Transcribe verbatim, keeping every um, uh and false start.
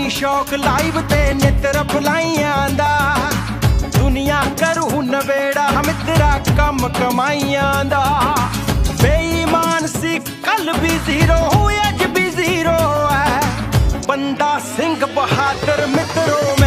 नहीं शौक लाइव ते नितर फलाइयां दा। दुनिया करू नवेड़ा मित्रा कम कमाइयां दा। बेईमान सी कल भी जीरो हूँ अज भी जीरो है। बंदा सिंह बहादुर मित्रों